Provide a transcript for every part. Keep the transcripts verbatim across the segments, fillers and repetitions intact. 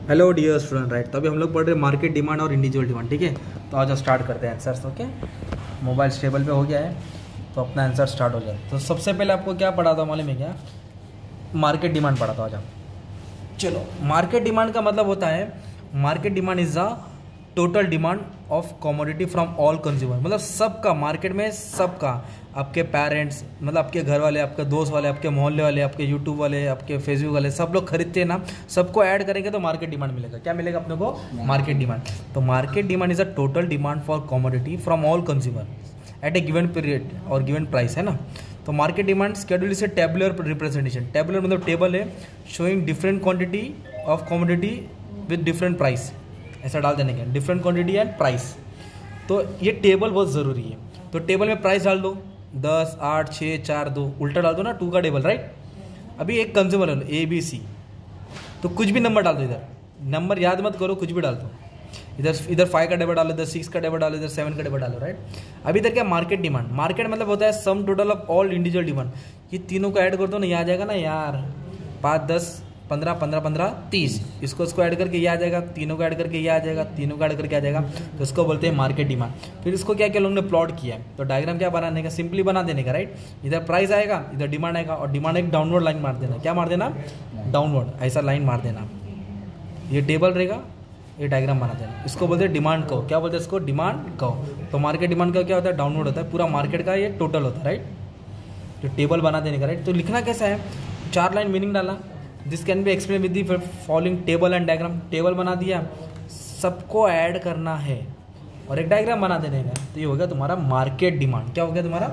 Hello dear student, right. तो अभी हम लोग पढ़ रहे हैं मार्केट डिमांड और इंडिविजुअल डिमांड, ठीक है। तो आज स्टार्ट करते हैं आंसर्स। ओके, मोबाइल स्टेबल पे हो गया है तो अपना आंसर स्टार्ट हो जाए। तो सबसे पहले आपको क्या पढ़ा था मालूम है क्या? मार्केट डिमांड पढ़ा था आज आप। चलो, मार्केट डिमांड का मतलब होता है market demand is the total demand of commodity from all consumer. मतलब सबका, मार्केट में सबका, आपके पेरेंट्स, मतलब आपके घर वाले, आपके दोस्त वाले, आपके मोहल्ले वाले, आपके यूट्यूब वाले, आपके फेसबुक वाले, सब लोग खरीदते हैं ना, सबको ऐड करेंगे तो मार्केट डिमांड मिलेगा। क्या मिलेगा अपने को? Market demand. तो market demand is a total demand for commodity from all consumer at a given period और गिवन प्राइस, है ना। तो market demand schedule is a tabular representation. Tabular मतलब टेबल है, showing different quantity of commodity with different price. ऐसा डाल देने का, डिफरेंट क्वांटिटी एंड प्राइस। तो ये टेबल बहुत ज़रूरी है। तो टेबल में प्राइस डाल दो, दस, आठ, छः, चार, दो, उल्टा डाल दो ना, टू का टेबल, राइट। अभी एक कंज्यूमर है ए बी सी, तो कुछ भी नंबर डाल दो। इधर नंबर याद मत करो, कुछ भी डाल दो। इधर इधर फाइव का टेबल डालो, इधर सिक्स का टेबल डालो, इधर सेवन का टेबल डालो, राइट। अभी इधर क्या? Market demand. मार्केट मतलब होता है sum total of all individual demand. ये तीनों को ऐड कर दो ना, ये आ जाएगा ना यार, पाँच, दस, पंद्रह, पंद्रह, पंद्रह, तीस। इसको इसको ऐड करके ये आ जाएगा, तीनों को ऐड करके ये आ जाएगा, तीनों को ऐड करके आ जाएगा। तो इसको बोलते हैं मार्केट डिमांड। फिर इसको क्या क्या लोगों ने प्लॉट किया है, तो डायग्राम क्या बनाने का? सिंपली बना देने का, राइट। इधर प्राइस आएगा, इधर डिमांड आएगा, और डिमांड एक डाउनवर्ड लाइन मार देना। क्या मार देना? डाउनवर्ड, ऐसा लाइन मार देना। ये टेबल रहेगा, ये डायग्राम बना देना। इसको बोलते हैं डिमांड कहो। क्या बोलते हैं इसको? डिमांड कहो। तो मार्केट डिमांड का क्या होता है? डाउनवर्ड होता है, पूरा मार्केट का ये टोटल होता है, राइट। तो टेबल बना देने का, राइट। तो लिखना कैसा है? चार लाइन मीनिंग डाला। This can be explain with the following table and diagram. Table बना दिया, सबको ऐड करना है और एक डायग्राम बना देने का। तो ये हो गया तुम्हारा मार्केट डिमांड। क्या हो गया तुम्हारा?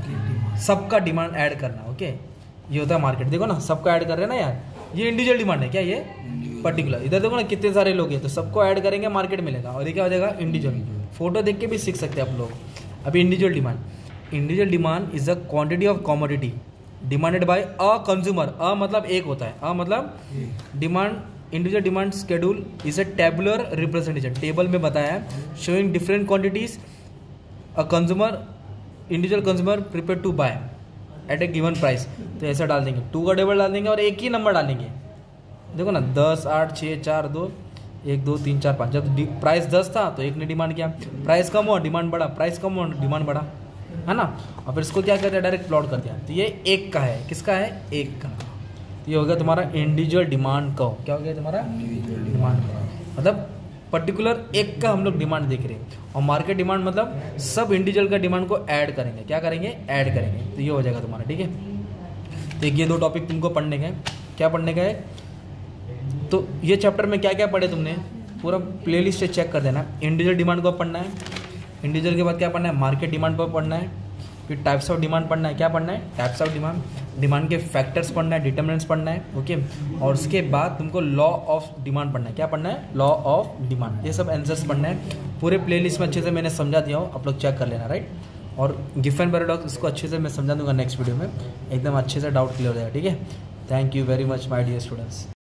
सबका डिमांड ऐड करना। ओके, ये होता है मार्केट। देखो ना, सबका ऐड कर रहे हैं ना यार। ये इंडिविजुअल डिमांड है क्या? ये पर्टिकुलर। इधर देखो ना, कितने सारे लोग हैं, तो सबको ऐड करेंगे, मार्केट मिलेगा। और ये क्या हो जाएगा? इंडिविजुअल। फोटो देख के भी सीख सकते हैं आप लोग। अभी individual demand, individual demand is a quantity of commodity demanded by a consumer. A मतलब एक होता है, अ मतलब demand. Individual demand schedule is a tabular representation. Table में बताया है, showing different quantities a consumer, individual consumer prepare to buy at a given price. तो ऐसा डाल देंगे, टू का टेबल डाल देंगे और एक ही नंबर डालेंगे। देखो ना, दस, आठ, छः, चार, दो, एक, दो, तीन, चार, पाँच। जब प्राइस दस था तो एक ने डिमांड किया, प्राइस कम हुआ, डिमांड बढ़ा, प्राइस कम हुआ, डिमांड बढ़ा, है ना। और फिर इसको क्या करते हैं? डायरेक्ट प्लॉट कर दिया। तो ये एक का है, किसका है? एक का। तो ये हो गया तुम्हारा इंडिविजुअल डिमांड का। क्या हो गया तुम्हारा? डिमांड। मतलब पर्टिकुलर एक का हम लोग डिमांड देख रहे हैं। और मार्केट डिमांड मतलब सब इंडिविजुअल का डिमांड को ऐड करेंगे। क्या करेंगे? ऐड करेंगे। तो ये हो जाएगा तुम्हारा, ठीक है। तो ये दो टॉपिक तुमको पढ़ने का है। क्या पढ़ने का है? तो ये चैप्टर में क्या क्या पढ़े तुमने, पूरा प्लेलिस्ट चेक कर देना। इंडिविजुअल डिमांड को पढ़ना है, इंडिविजुअल के बाद क्या पढ़ना है? मार्केट डिमांड पर पढ़ना है। फिर टाइप्स ऑफ डिमांड पढ़ना है। क्या पढ़ना है? Types of demand. डिमांड के फैक्टर्स पढ़ना है, डिटर्मिनेंट्स पढ़ना है, ओके। और उसके बाद तुमको लॉ ऑफ डिमांड पढ़ना है। क्या पढ़ना है? Law of demand. ये सब आंसर्स पढ़ना है। पूरे प्लेलिस्ट में अच्छे से मैंने समझा दिया हो, आप लोग चेक कर लेना, राइट। और गिफेन पैराडॉक्स, इसको अच्छे से मैं समझा दूंगा नेक्स्ट वीडियो में, एकदम अच्छे से डाउट क्लियर हो जाएगा, ठीक है। Thank you very much my dear students.